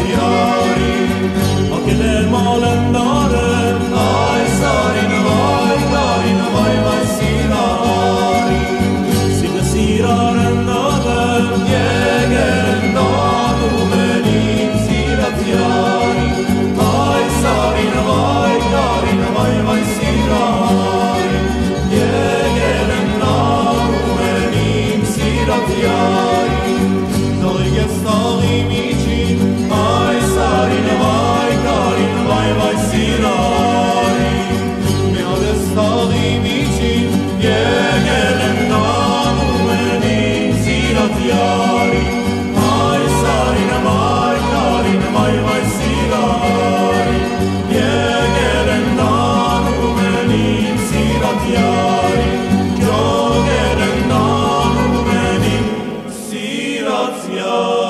yari Akeler malendare Ay sarin vay karin vay vay sinari Siga siraren nadem Yegeren nadu benim sirat yari Ay sarin vay karin vay vay sinari Yegeren nadu benim sirat yari Doyges dağım için Ay sarin vay karin vay vay sinari Meades dağım için Yegeren nadu benim sirat yari Ay sarin vay karin vay vay sinari Yegeren nadu benim sirat yari Yegeren nadu benim sirat yari